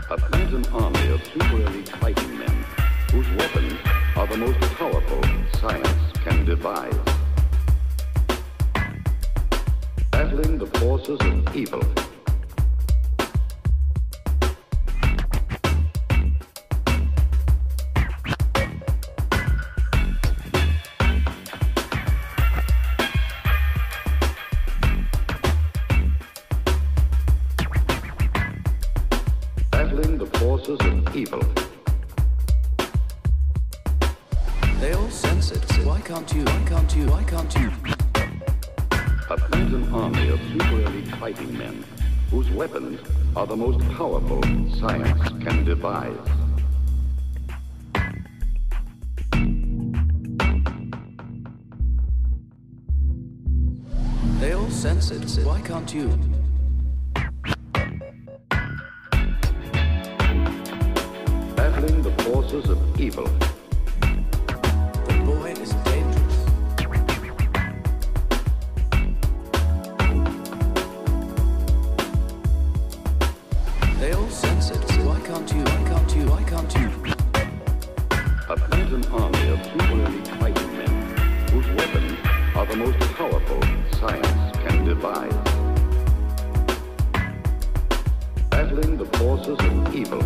A phantom army of super elite fighting men whose weapons are the most powerful science can devise. Battling the forces of evil. Battling the forces of evil. They all sense it. Why can't you? Why can't you? Why can't you? A phantom army of super elite fighting men whose weapons are the most powerful science can devise. They all sense it. Why can't you? Battling the forces of evil. The boy is dangerous. They all sense it. Why can't you? Why can't you? Why can't you? A phantom army of super elite fighting men whose weapons are the most powerful science can devise. Battling the forces of evil.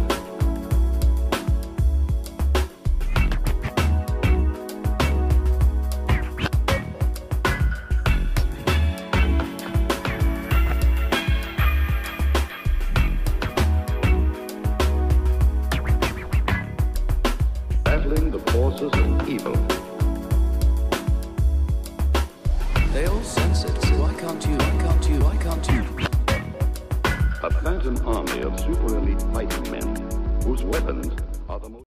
Battling the forces of evil. They all sense it. Why can't you? Why can't you? Why can't you? A phantom army of super elite fighting men whose weapons are the most